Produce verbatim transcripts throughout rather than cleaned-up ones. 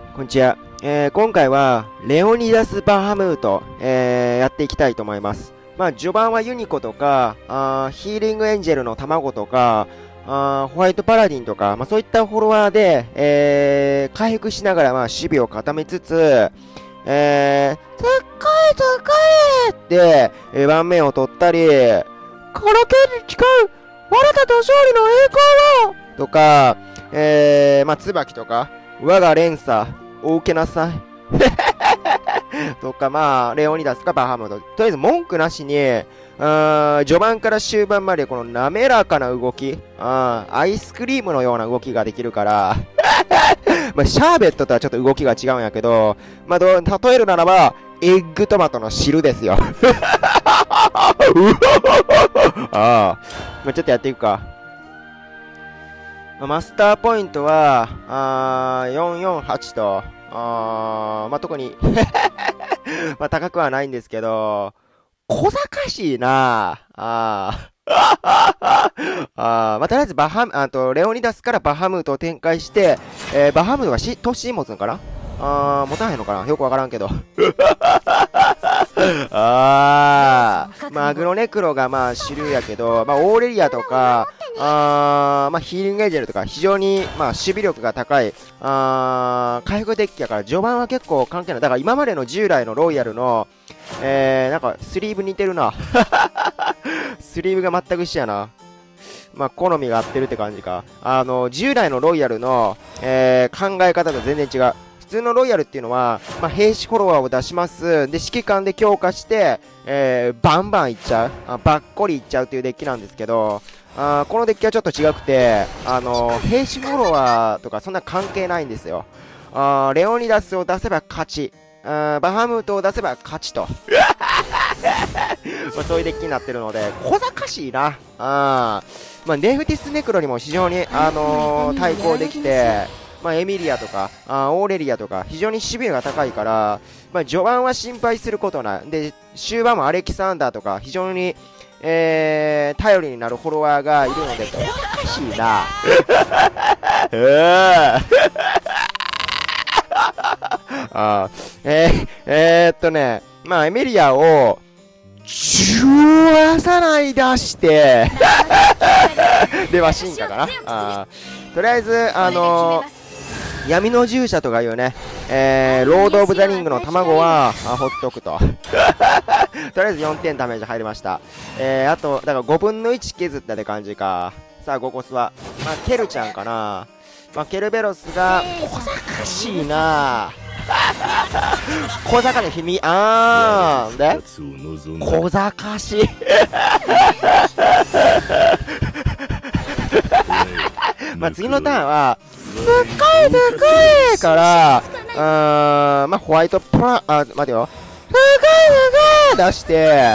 こんにちは。えー、今回は、レオニダス・バハムート、えー、やっていきたいと思います。まあ、序盤はユニコとか、あーヒーリングエンジェルの卵とか、あーホワイトパラディンとか、まあ、そういったフォロワーで、えー、回復しながら、まあ、守備を固めつつ、えー、高い高いって、えー、盤面を取ったり、この剣に誓う、我らと勝利の栄光をとか、えー、まあ、椿とか、我が連鎖、お受けなさい。とか、まあ、レオニダスかバハムート。とりあえず文句なしに、あ序盤から終盤までこの滑らかな動き、あアイスクリームのような動きができるから、まあ、シャーベットとはちょっと動きが違うんやけど、まあ、ど例えるならば、エッグトマトの汁ですよ。ああ、まあ、ちょっとやっていくか。マスターポイントは、あーよんよんはちと、あまあ、特に、まあ、高くはないんですけど、小賢しいなあああまあ、とりあえずバハム、あと、レオニダスからバハムートを展開して、えー、バハムートがし、突進持つのかなあー、持たへんのかなよくわからんけど。あー、まあ、アグロネクロがまあ主流やけど、まあ、オーレリアとか、あー、まあ、ヒーリングエンジェルとか、非常にまあ守備力が高い、あー、回復デッキやから、序盤は結構関係ない。だから今までの従来のロイヤルの、えー、なんか、スリーブ似てるな。スリーブが全く一緒やな。まあ、好みが合ってるって感じか。あの、従来のロイヤルの、えー、考え方と全然違う。普通のロイヤルっていうのは、まあ、兵士フォロワーを出します。で、指揮官で強化して、えー、バンバンいっちゃう。あバッコリいっちゃうっていうデッキなんですけど、あこのデッキはちょっと違くて、あの、兵士フォロワーとかそんな関係ないんですよ。あレオニダスを出せば勝ち。あバハムートを出せば勝ちと。まあそういうデッキになってるので、小賢しいな。あまあ、ネフティスネクロにも非常に、あのー、対抗できて、まあ、エミリアとかあオーレリアとか非常に守備が高いから、まあ、序盤は心配することない。で、終盤もアレキサンダーとか非常に、えー、頼りになるフォロワーがいるので、小賢しいな。あえー、えー、っとね、まあ、エミリアを、じゅわさない出して、では進化かなあとりあえず、あのー、闇の従者とかいうね、えー、ロード・オブ・ザ・リングの卵は、あほっとくと。とりあえずよんてんダメージ入りました。えー、あと、だからごぶんのいち削ったって感じか。さあ、ゴコスは。まあ、ケルちゃんかな。まあ、ケルベロスが、小賢しいな小賢の秘密、あー、で小賢しい。まあ、次のターンは、でかいでかいから、あー、まあ、ホワイトプラ、あ、待てよ。でかいでかい出して、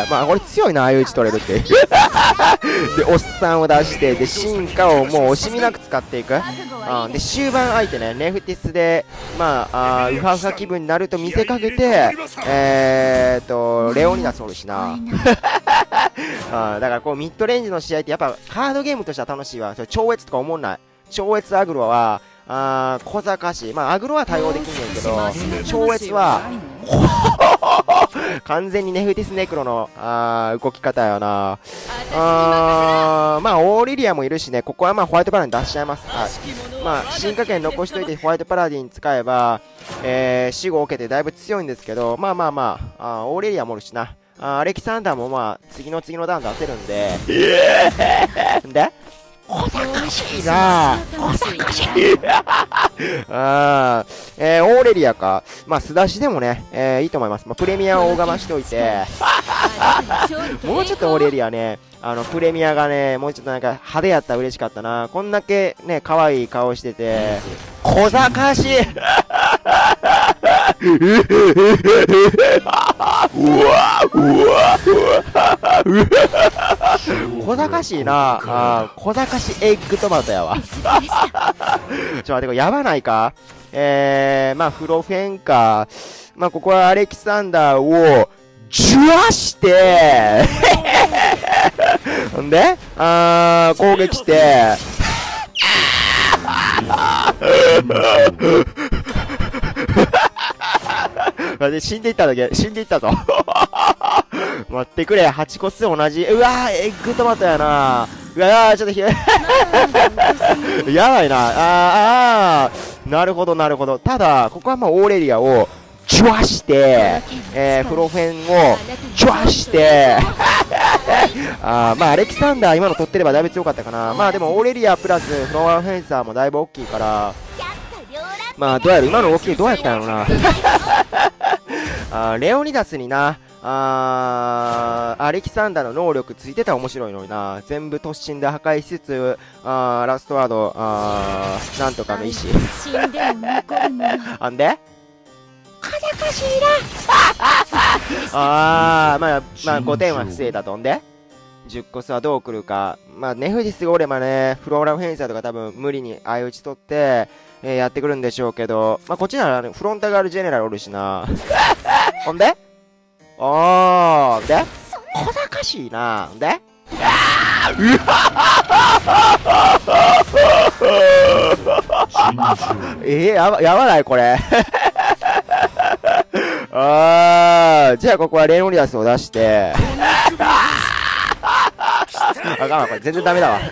まあ、これ強いな、相打ち取れるって。で、おっさんを出して、で、進化をもう惜しみなく使っていく。うん、で、終盤相手ね、ネフティスで、まあ、あウハウハ気分になると見せかけて、えーっと、レオニダスおるしな。あだからこう、ミッドレンジの試合ってやっぱカードゲームとしては楽しいわ。それ超越とか思んない。超越アグロは、あ小賢しい。まあ、アグロは対応できんねんけど、超越は、完全にネフティスネクロのあ動き方やな。あまあ、オーリリアもいるしね、ここはまあホワイトパラディン出しちゃいます。はい、まあ、進化権残しといてホワイトパラディン使えば、えー、死後を受けてだいぶ強いんですけど、まあまあまあ、あオーレリアもおるしな。あアレキサンダーもまあ、次の次の段出せるんで。で小賢しいな小賢しいあえー、オーレリアか。まあ、素出しでもね、えー、いいと思います。まあ、プレミアを大我慢しておいて、もうちょっとオーレリアね、あの、プレミアがね、もうちょっとなんか派手やったら嬉しかったな。こんだけね、可愛い顔してて、小賢しいうわうわ小賢しいなあ小賢しエッグトマトやわ。ちょっと待って、これやばないかえー、まあ、フロフェンか。まあ、ここはアレキサンダーを、ジュワしてんで、あー、攻撃して、 待って、死んでいっただけ。死んでいったぞ。待ってくれ。はちコス同じ。うわー、エッグトマトやな。うわー、ちょっとひやばいな。あー、あー。なるほど、なるほど。ただ、ここはまあ、オーレリアを、チュワして、えー、フロフェンを、チュワして、あー、まあ、アレキサンダー今の取ってればだいぶ強かったかな。まあ、でも、オーレリアプラス、フロアフェンサーもだいぶ大きいから、まあ、どうやら今の大きいどうやったんやろな。あレオニダスにな、あアレキサンダーの能力ついてたら面白いのにな。全部突進で破壊しつつ、あラストワード、あなんとかの意志。あんでかかしいなあー、まあ、まあ、ごてんは防いだとんでじゅっコスはどう来るか。まあ、ネフディスがおればね、フローラフェンサーとか多分無理に相打ち取って、えー、やってくるんでしょうけど、まあ、こっちなら、ね、フロンタガールジェネラルおるしな。ほんでおー、で小賢しいな。んでえー、やば、やばないこれ。あー、じゃあここはレオニダスを出して。あかんわ、これ全然ダメだわ。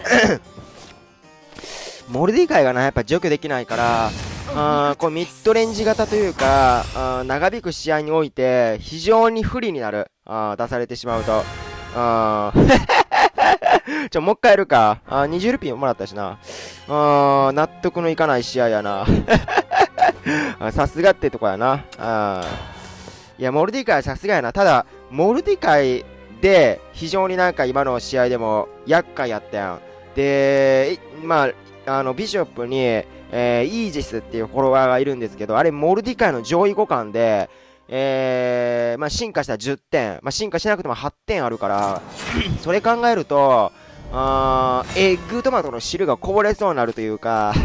モルディカイがな、やっぱ除去できないから、あこうミッドレンジ型というか、あ長引く試合において、非常に不利になる。あ出されてしまうと。あちょ、もう一回やるか。あにじゅうルピーもらったしな。あ納得のいかない試合やな。さすがってとこやな。あいや、モルディカイはさすがやな。ただ、モルディカイで、非常になんか今の試合でも厄介やったやん。で、まあ、あの、ビショップに、えー、イージスっていうフォロワーがいるんですけど、あれ、モルディカイの上位互換で、えー、まあ、進化したらじゅってん、まあ、進化しなくてもはってんあるから、それ考えると、あエッグトマトの汁がこぼれそうになるというか、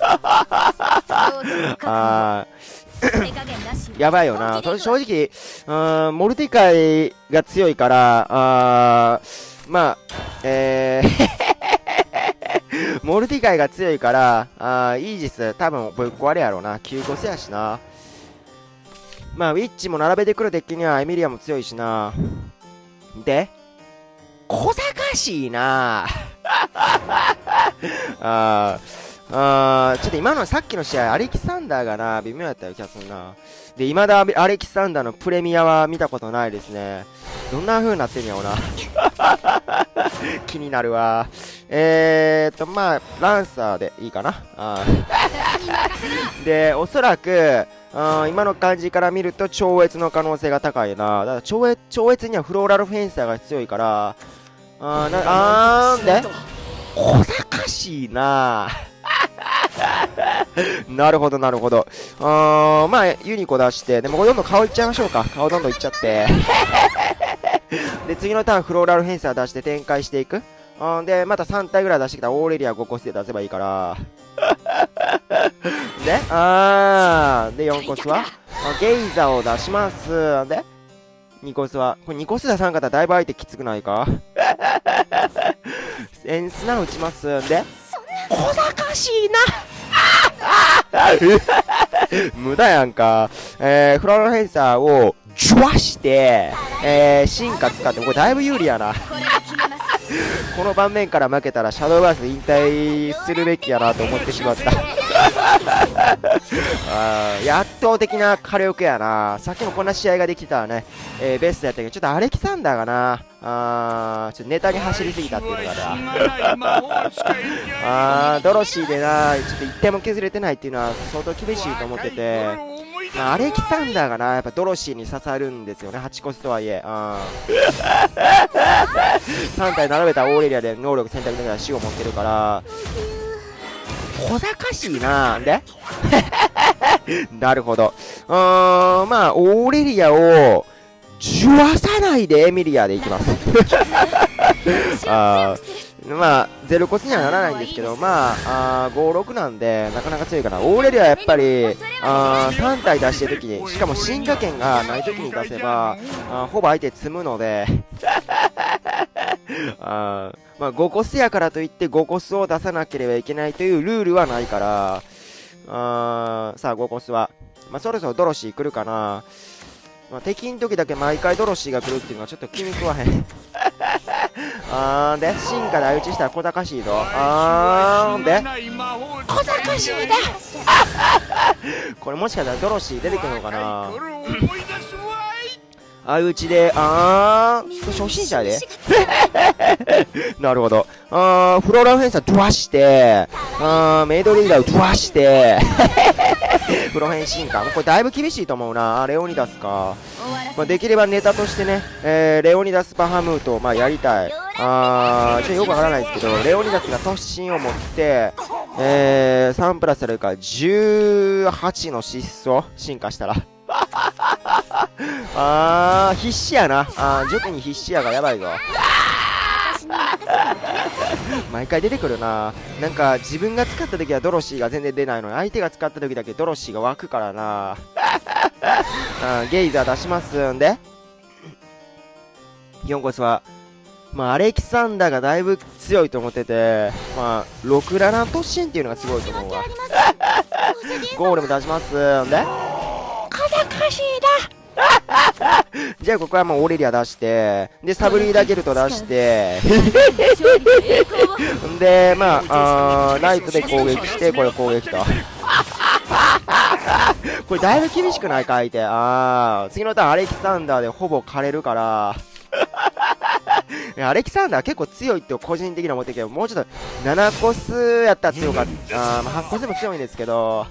あやばいよな。正直、うん、モルティカイが強いから、あまあ、えー、モルティカイが強いから、あイージス多分ぶっ壊れやろうな。きゅうコスやしな。まあ、ウィッチも並べてくる敵にはエミリアも強いしな。で、小賢しいなああちょっと今のさっきの試合、アレキサンダーがな、微妙やったよ気がするな。で、未だアレキサンダーのプレミアは見たことないですね。どんな風になってんやろうな。気になるわ。えーっと、まあ、ランサーでいいかな。あで、おそらく、あ今の感じから見ると超越の可能性が高いな。だから超越、超越にはフローラルフェンサーが強いから、あーな、あーんで小賢しいななるほど、なるほど。あーまあ、ユニコ出して、でもこれどんどん顔いっちゃいましょうか。顔どんどんいっちゃって。で、次のターンフローラルフェンサー出して展開していく。あで、またさん体ぐらい出してきたらオーレリアごコスで出せばいいから。で、あー、で、よんコスはゲイザーを出します。で、にコスは、これにコス出さんかったらだいぶ相手きつくないかエンスナ打ちます。で、小賢しいな無駄やんか。えー、フローラルフェンサーをジュワして、えー、進化使って、これだいぶ有利やな。この盤面から負けたらシャドウバース引退するべきやなと思ってしまったあー圧倒的な火力やな。さっきもこんな試合ができたらね、えー、ベストやったけど、ちょっとアレキサンダーがな、あーちょっとネタに走りすぎたっていうのがなあードロシーでな、ちょっといってんも削れてないっていうのは相当厳しいと思ってて、まあ、アレキサンダーがな、やっぱドロシーに刺さるんですよね、はちコスとはいえ。さん体並べたオーレリアで能力選択できたら死を持ってるから、小賢しいな。でなるほど。うーん、まあ、オーレリアを、じゅわさないでエミリアでいきます。あまあ、ゼロコスにはならないんですけど、まあ、あごろくなんで、なかなか強いかな。オーレリアはやっぱり、あさん体出してるときに、しかも進化圏がないときに出せば、あほぼ相手積むので、あまあ、ごコスやからといってごコスを出さなければいけないというルールはないから、あさあ、ごコスは。まあ、そろそろドロシー来るかな。 まあ、敵の時だけ毎回ドロシーが来るっていうのはちょっと気に食わへん。あーんで、進化で相打ちしたら小賢しいぞ。あーんで、小賢しいだこれもしかしたらドロシー出てくるのかな相打ちで、あー、初心者でなるほど。あー、フローランフェンサードワして、あー、メイドリーダーをドワして、フロヘン進化。これだいぶ厳しいと思うな。レオニダスか。まあ、できればネタとしてね、えー、レオニダスバハムートをまあやりたい。あー、ちょっとよくわからないですけど、レオニダスが突進を持って、えー、さんプラスされるからじゅうはちの疾走進化したら。あー、必死やな。あー、塾に必死やがやばいぞ。毎回出てくるな。なんか自分が使った時はドロシーが全然出ないのに、相手が使った時だけドロシーが湧くからな。あゲイザー出しますんで。よんコスは、まあ、アレキサンダーがだいぶ強いと思ってて、まあ、ろく、なな突進っていうのがすごいと思うわ。ゴーレム出しますんで。小賢しいだじゃあここはもうオレリア出して、で、サブリーダーゲルト出して、んで、まあ、あーナイトで攻撃して、これ攻撃と。これだいぶ厳しくないか、相手。あー、次のターンアレキサンダーでほぼ枯れるから、アレキサンダー結構強いって個人的には思ってるけど、もうちょっとななコスやったら強かった。あー、まあ、はちコスでも強いんですけど。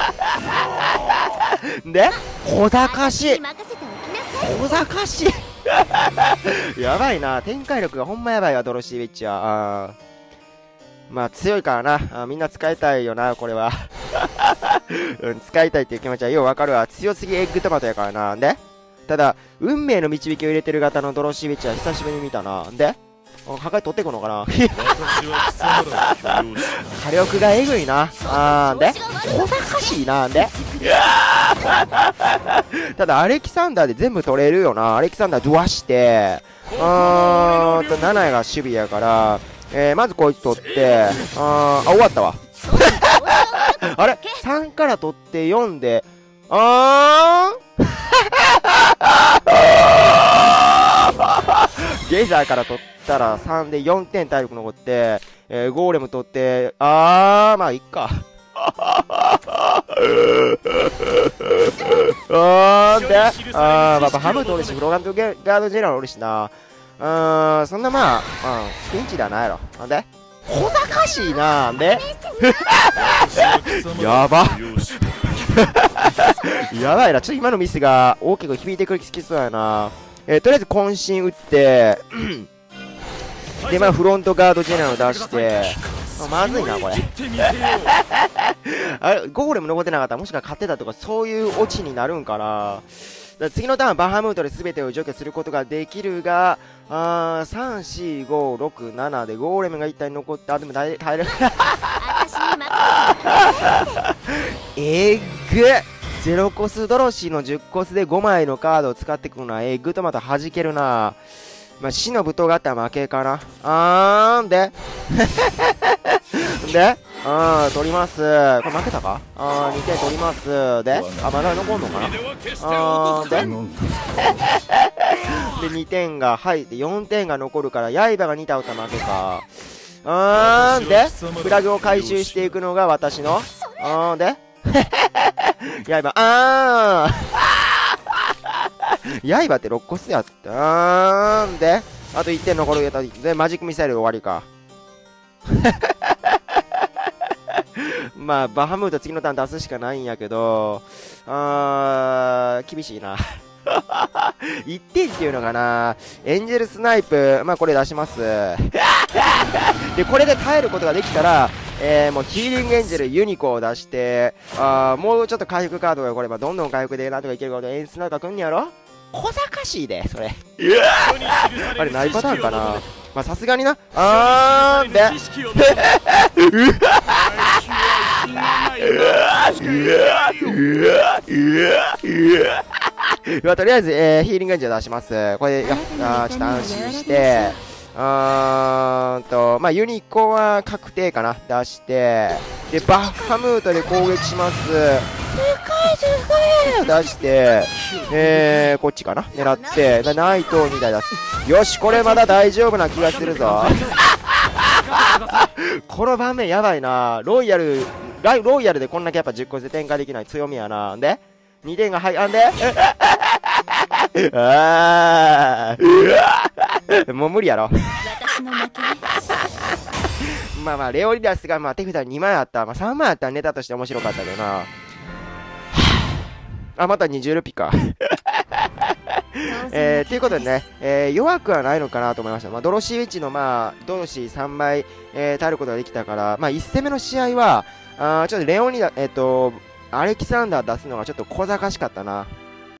で、小賢しい小賢しいやばいな。展開力がほんまやばいわ、ドロシーウィッチは。あまあ強いからな。あみんな使いたいよな、これは。うん、使いたいっていう気持ちはようわかるわ。強すぎエッグトマトやからな。んでただ、運命の導きを入れてる型のドロシーウィッチは久しぶりに見たな。んで破壊取ってくのかな火力がえぐいな。あーんで小賢しいな。んでただアレキサンダーで全部取れるよな。アレキサンダードワしてあーとななが守備やから、えー、まずこいつ取ってあーあ終わったわあれさんから取ってよんであーゲイザーから取ったらさんでよんてん体力残って、えー、ゴーレム取ってあーまあいっかあーであーまあハムとおるしフロガントガードジェラルおるしな。うーんそんなまあ、うん、ピンチではないやろ。なんで小賢しいな。んでやばやばいな。ちょっと今のミスが大きく響いてくるきそうやな。えー、とりあえず渾身打ってでまあフロントガードジェネラル出してまずいなこれあれゴーレム残ってなかったらもしかしたら勝ってたとかそういうオチになるんかな。だから次のターンバハムートで全てを除去することができるがあーさん、し、ご、ろく、ななでゴーレムが一体残ってあでも耐え耐えるえっぐゼロコスドロシーのじゅっコスでごまいのカードを使ってくるのはエッグとまた弾けるな。まあ、死の舞踏があったら負けかな。あーんでであー取ります。これ負けたか。あーにてん取りますであまだ残んのかな。あーででにてんが入ってよんてんが残るから刃がに倒ったら負けか。あーんでフラグを回収していくのが私のあーんで刃あー刃ってろっコスやったあーんであといってん残るやったでマジックミサイル終わりかまあバハムート次のターン出すしかないんやけどあー厳しいないってんっていうのかな。エンジェルスナイプまあこれ出しますでこれで耐えることができたらえー、もうヒーリングエンジェルユニコを出してあーもうちょっと回復カードがこればどんどん回復でなんとかいけること演出なんかくんやろ。小賢しいでそれあれないパターンかな。まあさすがになあーんでまあとりあえず、えー、ヒーリングエンジェル出します。これやあーちょっと安心してあーんとまあユニコは確定かな出してでバッハムートで攻撃します。すごいすごいを出して、えー、こっちかな狙って、ナイトをにだい出す。よし、これまだ大丈夫な気がするぞ。この盤面やばいな。ロイヤル、ロイヤルでこんだけやっぱじゅっこで展開できない強みやな。んでにてんが入あんであーもう無理やろ。まあまあ、レオリダスがまあ手札にまいあった。まあさんまいあったらネタとして面白かったけどな。あ、またにじゅうルピか。えー、ということでね、えー、弱くはないのかなと思いました。まあ、ドロシーウィッチのまあ、ドロシーさんまい、えー、耐えることができたから、まあ、いち戦目の試合は、あちょっとレオニダ、えっ、ー、と、アレキサンダー出すのがちょっと小賢しかったな。